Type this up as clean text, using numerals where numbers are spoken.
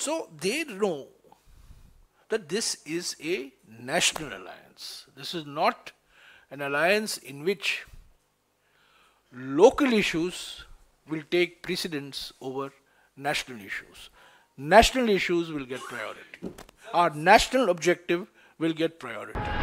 So they know that this is a national alliance. This is not an alliance in which local issues will take precedence over national issues. National issues will get priority. Our national objective will get priority.